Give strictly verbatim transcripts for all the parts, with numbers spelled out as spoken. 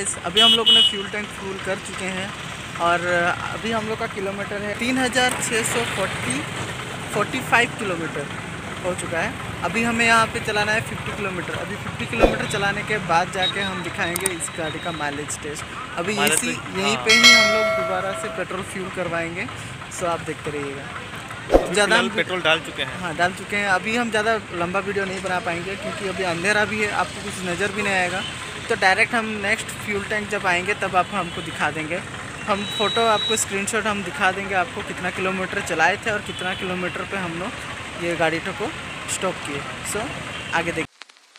Guys, अभी हम लोगों ने फ्यूल टैंक फुल कर चुके हैं और अभी हम लोग का किलोमीटर है तीन हज़ार छः सौ फोर्टी फोर्टी फाइव किलोमीटर हो चुका है। अभी हमें यहाँ पे चलाना है पचास किलोमीटर। अभी पचास किलोमीटर चलाने के बाद जाके हम दिखाएंगे इस गाड़ी का माइलेज टेस्ट। अभी इसी यहीं पे ही हम लोग दोबारा से पेट्रोल फ्यूल करवाएंगे, सो आप देखते रहिएगा। ज़्यादा हम पेट्रोल डाल चुके हैं। हाँ डाल चुके हैं। अभी हम ज़्यादा लंबा वीडियो नहीं बना पाएंगे क्योंकि अभी अंधेरा भी है, आपको कुछ नज़र भी नहीं आएगा। तो डायरेक्ट हम नेक्स्ट फ्यूल टैंक जब आएंगे तब आप हमको दिखा देंगे। हम फ़ोटो आपको स्क्रीनशॉट हम दिखा देंगे आपको कितना किलोमीटर चलाए थे और कितना किलोमीटर पे हम लोग ये गाड़ी को स्टॉप किए। सो आगे देखिए।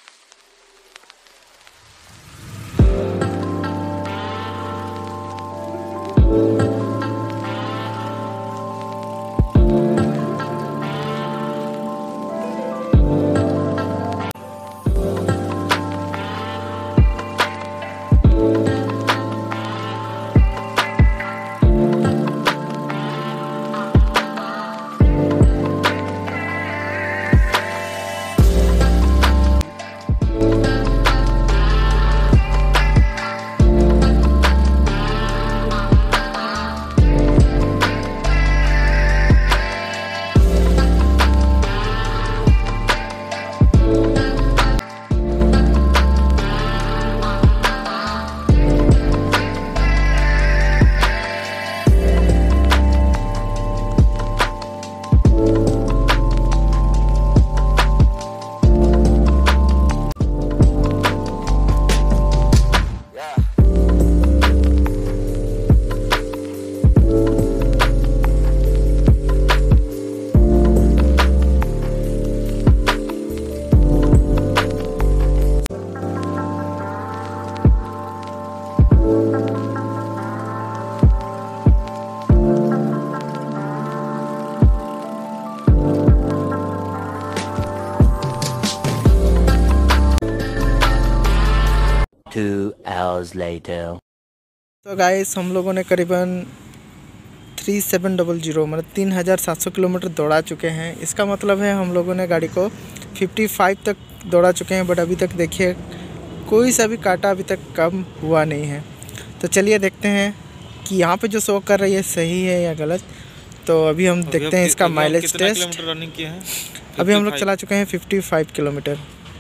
Two hours later. तो गाइस, हम लोगों ने करीबन थ्री सेवन डबल ज़ीरो मतलब तीन हज़ार सात सौ किलोमीटर दौड़ा चुके हैं। इसका मतलब है हम लोगों ने गाड़ी को पचपन तक दौड़ा चुके हैं, बट अभी तक देखिए कोई सा भी काटा अभी तक कम हुआ नहीं है। तो चलिए देखते हैं कि यहाँ पे जो शो कर रही है सही है या गलत। तो अभी हम अभी देखते हैं इसका माइलेज टेस्ट। रनिंग किए हैं? अभी हम लोग चला चुके हैं पचपन किलोमीटर।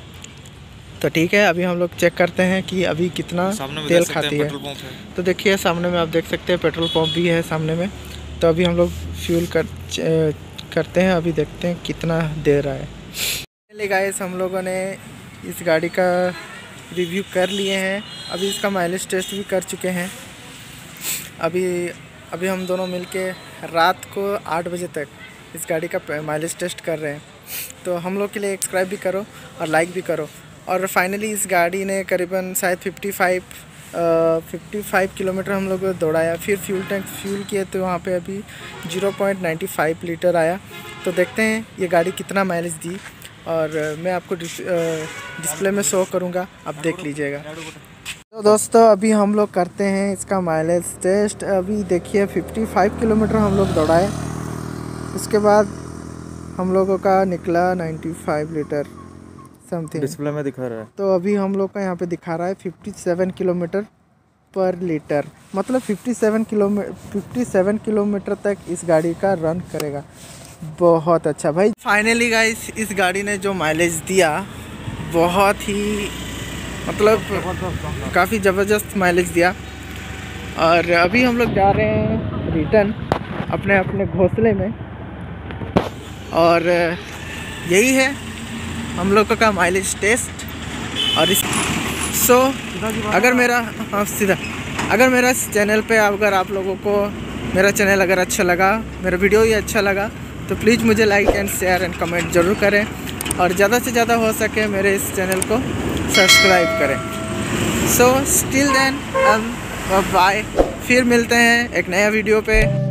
तो ठीक है, अभी हम लोग चेक करते हैं कि अभी कितना तेल खाती है। है तो देखिए सामने में आप देख सकते हैं पेट्रोल पंप भी है सामने में। तो अभी हम लोग फ्यूल कर करते हैं, अभी देखते हैं कितना दे रहा है। पहले गाइस, हम लोगों ने इस गाड़ी का रिव्यू कर लिए हैं, अभी इसका माइलेज टेस्ट भी कर चुके हैं। अभी अभी हम दोनों मिलके रात को आठ बजे तक इस गाड़ी का माइलेज टेस्ट कर रहे हैं। तो हम लोग के लिए सब्सक्राइब भी करो और लाइक भी करो। और फाइनली इस गाड़ी ने करीबन शायद पचपन किलोमीटर हम लोग दौड़ाया। फिर फ्यूल टैंक फ्यूल किए तो वहाँ पे अभी zero point nine five litre आया। तो देखते हैं ये गाड़ी कितना माइलेज दी और मैं आपको डिस, डिस्प्ले में शो करूँगा, आप देख लीजिएगा। तो दोस्तों, अभी हम लोग करते हैं इसका माइलेज टेस्ट। अभी देखिए पचपन किलोमीटर हम लोग दौड़ाए, उसके बाद हम लोगों का निकला पचानवे लीटर समथिंग डिस्प्ले में दिखा रहा है। तो अभी हम लोग का यहाँ पे दिखा रहा है सत्तावन किलोमीटर पर लीटर, मतलब सत्तावन किलोमीटर सत्तावन किलोमीटर तक इस गाड़ी का रन करेगा। बहुत अच्छा भाई। फाइनली गाइस, इस गाड़ी ने जो माइलेज दिया बहुत ही मतलब काफ़ी ज़बरदस्त माइलेज दिया। और अभी हम लोग जा रहे हैं रिटर्न अपने अपने घोंसले में। और यही है हम लोगों का माइलेज टेस्ट। और इस सो अगर मेरा हाँ सीधा अगर मेरा इस चैनल पे अगर आप लोगों को मेरा चैनल अगर अच्छा लगा, मेरा वीडियो ही अच्छा लगा, तो प्लीज़ मुझे like and share and comment ज़रूर करें और ज़्यादा से ज़्यादा हो सके मेरे इस चैनल को सब्सक्राइब करें। सो स्टिल देन बाय, फिर मिलते हैं एक नया वीडियो पे।